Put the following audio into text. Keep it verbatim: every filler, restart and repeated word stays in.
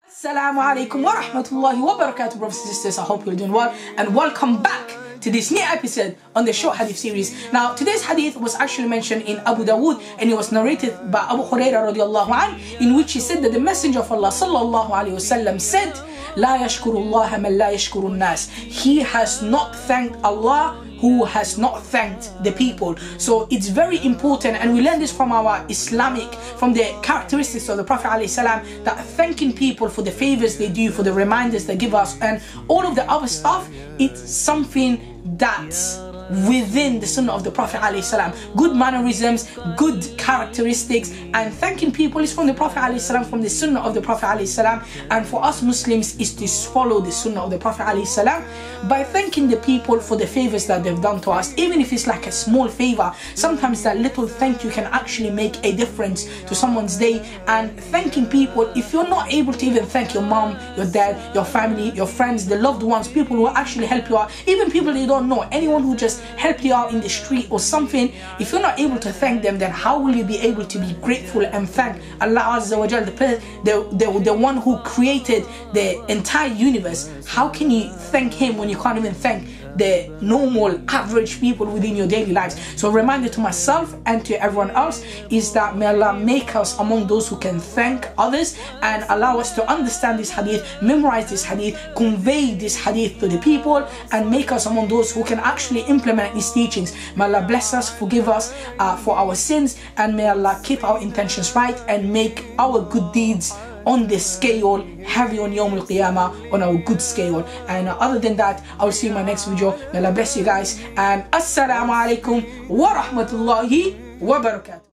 Assalamualaikum Wa Rahmatullah wa Barakatuh, brothers and sisters. I hope you're doing well and welcome back to this new episode on the short Hadith series. Now, today's hadith was actually mentioned in Abu Dawood and it was narrated by Abu Huraira radiallahu anh, in which he said that the Messenger of Allah sallallahu alayhi wasallam said, "La yashkurullah man la yashkurun nas." He has not thanked Allah who has not thanked the people. So it's very important, and we learn this from our Islamic, from the characteristics of the Prophet ﷺ, that thanking people for the favors they do, for the reminders they give us, and all of the other stuff, it's something that's within the sunnah of the Prophet ﷺ. Good mannerisms, good characteristics, and thanking people is from the Prophet ﷺ, from the sunnah of the Prophet ﷺ. And for us Muslims is to follow the sunnah of the Prophet ﷺ by thanking the people for the favors that they've done to us. Even if it's like a small favor, sometimes that little thank you can actually make a difference to someone's day. And thanking people, if you're not able to even thank your mom, your dad, your family, your friends, the loved ones, people who actually help you out, even people you don't know, anyone who just help you out in the street or something, if you're not able to thank them, then how will you be able to be grateful and thank Allah Azza wa Jal, the, the, the, the one who created the entire universe? How can you thank him when you can't even thank the normal average people within your daily lives? So a reminder to myself and to everyone else is that may Allah make us among those who can thank others and allow us to understand this hadith, memorize this hadith, convey this hadith to the people, and make us among those who can actually implement these teachings. May Allah bless us, forgive us uh, for our sins, and may Allah keep our intentions right and make our good deeds on the scale heavy on Yawm al-Qiyamah, on our good scale. And uh, other than that, I will see you in my next video. May Allah bless you guys, and Assalamualaikum Wa Rahmatullahi Wa Barakatuh.